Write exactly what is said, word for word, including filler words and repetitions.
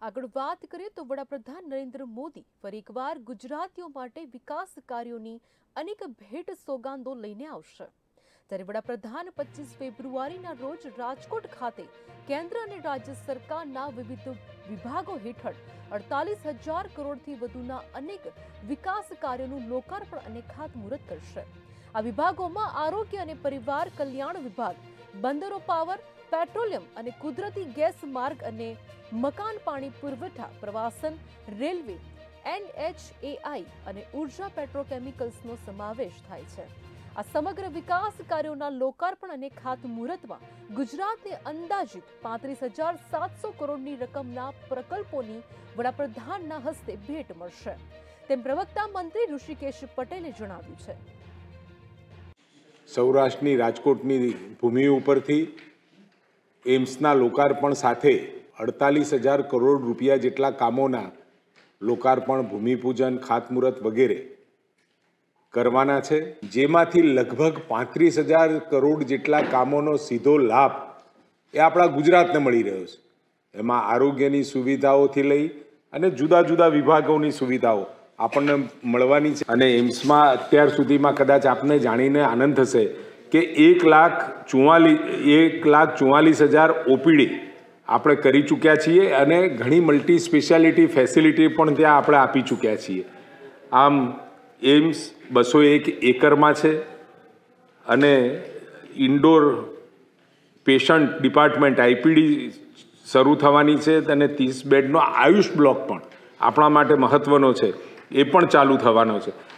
આગળ વાત કરીએ તો વડાપ્રધાન નરેન્દ્ર મોદી ફરી એકવાર ગુજરાતીઓ માટે વિકાસ કાર્યોની અનેક ભેટ સોગાંદો લઈને આવશે। ત્યારે વડાપ્રધાન પચીસ ફેબ્રુઆરીના રોજ રાજકોટ ખાતે કેન્દ્ર અને રાજ્ય સરકારના વિવિધ વિભાગો હેઠળ અડતાલીસ હજાર કરોડથી વધુના અનેક વિકાસ કાર્યોનું લોકાર્પણ અને ખાતમુહૂર્ત કરશે। આ વિભાગોમાં આરોગ્ય અને પરિવાર કલ્યાણ વિભાગ, બંદરો, પાવર, પેટ્રોલિયમ અને કુદરતી ગેસ માર્ગ અને મકાન પાણી પુરવઠા, પ્રવાસન, રેલવે, એનએચએઆઈ અને ઉર્જા પેટ્રોકેમિકલ્સનો સમાવેશ થાય છે। આ સમગ્ર વિકાસ કાર્યોના લોકાર્પણ અને ખાતમુહૂર્તમાં ગુજરાતને અંદાજિત પાંત્રીસ હજાર સાતસો કરોડની રકમના પ્રકલ્પોની વડાપ્રધાનના હસ્તે ભેટ મળશે, તેમ પ્રવક્તા મંત્રી ઋષિકેશ પટેલે જણાવ્યું છે। સૌરાષ્ટ્રની રાજકોટની ભૂમિ ઉપરથી એમ્સના લોકાર્પણ સાથે અડતાલીસ હજાર કરોડ રૂપિયા જેટલા કામોના લોકાર્પણ, ભૂમિપૂજન, ખાતમુહૂર્ત વગેરે કરવાના છે, જેમાંથી લગભગ પાંત્રીસ હજાર કરોડ જેટલા કામોનો સીધો લાભ એ આપણા ગુજરાતને મળી રહ્યો છે। એમાં આરોગ્યની સુવિધાઓથી લઈ અને જુદા જુદા વિભાગોની સુવિધાઓ આપણને મળવાની છે। અને એમ્સમાં અત્યાર સુધીમાં કદાચ આપને જાણીને આનંદ થશે કે એક લાખ ચુમ્માલીસ એક લાખ ચુમ્માલીસ હજાર ઓપીડી આપણે કરી ચૂક્યા છીએ અને ઘણી મલ્ટી સ્પેશિયાલિટી ફેસિલિટી પણ ત્યાં આપણે આપી ચૂક્યા છીએ। આમ એમ્સ બસો એક એકરમાં છે અને ઇન્ડોર પેશન્ટ ડિપાર્ટમેન્ટ આઈપીડી શરૂ થવાની છે અને ત્રીસ બેડનો આયુષ બ્લોક પણ આપણા માટે મહત્ત્વનો છે, એ પણ ચાલુ થવાનો છે।